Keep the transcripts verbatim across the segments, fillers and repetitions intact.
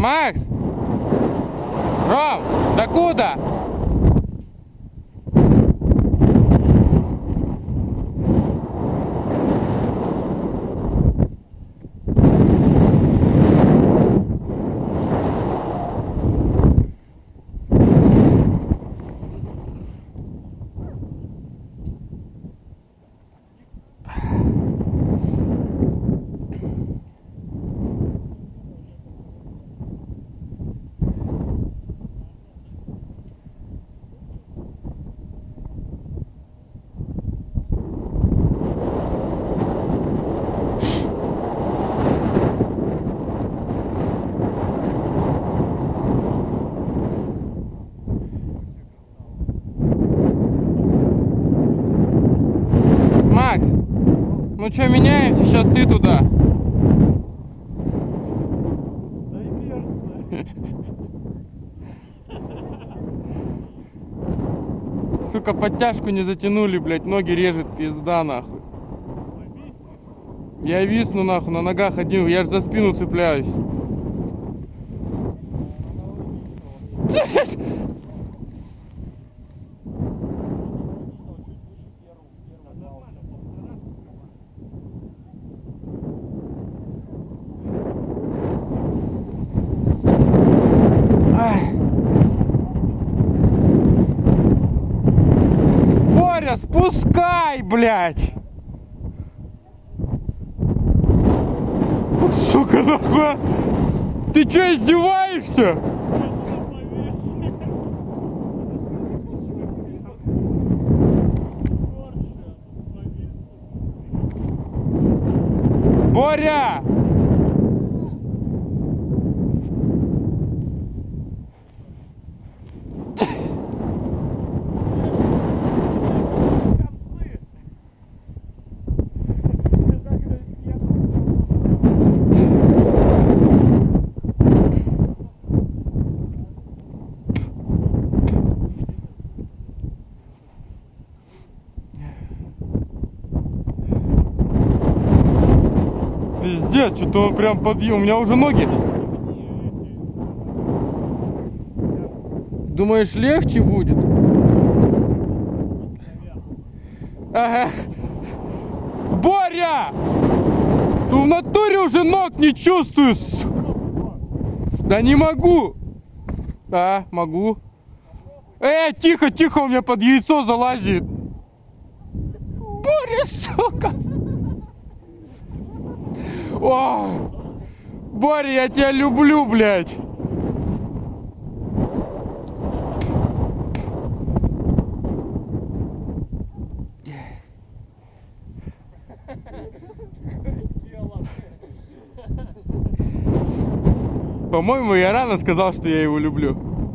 Макс! Ром, докуда? Макс, ну что, меняемся? Сейчас ты туда. Сука, подтяжку не затянули, блядь, ноги режет, пизда, нахуй. Я висну, нахуй, на ногах один, я ж за спину цепляюсь. Боря, спускай, блядь! Сука, нахуй! Ты чё, издеваешься? Боря! Пиздец, что-то он прям подъел. У меня уже ноги. Думаешь, легче будет? Ага. Боря! Ты в натуре уже ног не чувствуешь. Да не могу. А, могу. Эй, тихо, тихо, у меня под яйцо залазит. Боря, сука. О, Боря, я тебя люблю, блядь. По-моему, я рано сказал, что я его люблю.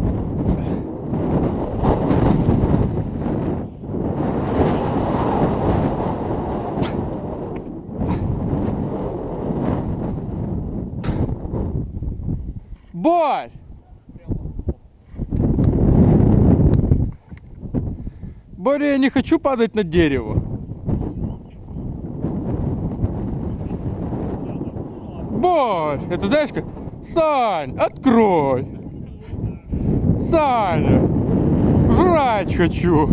Борь! Боря, я не хочу падать на дерево. Борь! Это знаешь как? Сань, открой! Саня! Жрать хочу!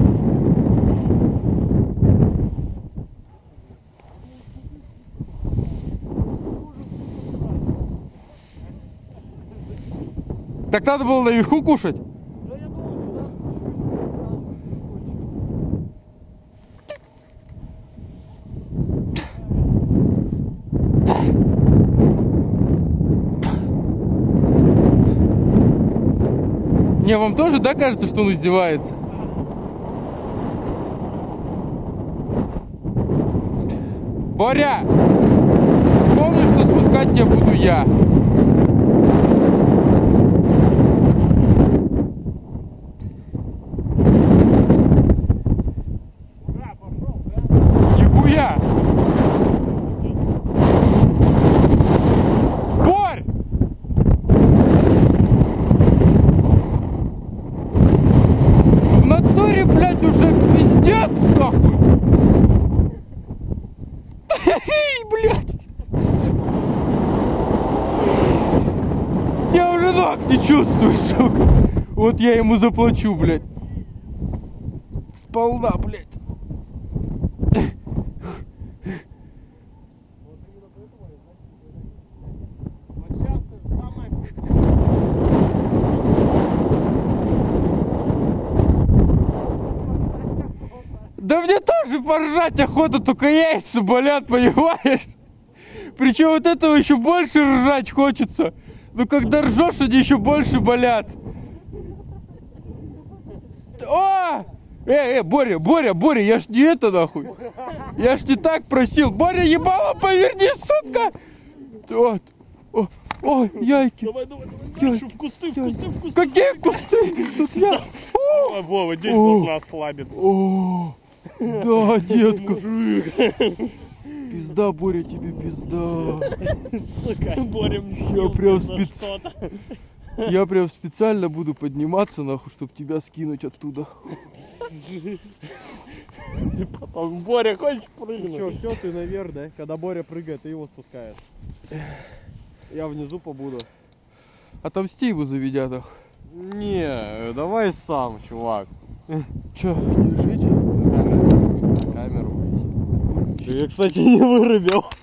Так надо было наверху кушать. Не, вам тоже, да, кажется, что он издевается? Боря! Помни, что спускать тебя буду я. Нихуя! Борь! В натуре, блядь, уже пиздец, нахуй! Эй, блядь! ног не чувствую, сука. Вот я ему заплачу, блядь. Сполна, блядь. Да мне тоже поржать охота, только яйца болят, понимаешь? Причем вот этого еще больше ржать хочется. Но когда ржешь, они еще больше болят. О! Эй, эй, Боря, Боря, Боря, я ж не это нахуй. Я ж не так просил. Боря, ебало, поверни, сука! Вот. О, ой, яйки. Давай, давай, давай, дальше, в кусты, в кусты, в кусты. Какие кусты? Тут я. Ой, Вова, здесь вот нас слабит. О, да, детка. Пизда, Боря, тебе пизда. Боря, Я прям спец... Я прям специально буду подниматься, нахуй, чтобы тебя скинуть оттуда. Потом, Боря, хочешь прыгнуть? Че, все, ты наверх, да? Когда Боря прыгает, ты его спускаешь. Я внизу побуду. Отомсти его за видятах. Не, давай сам, чувак. Че, не жить? Камеру. Я, кстати, не вырубил.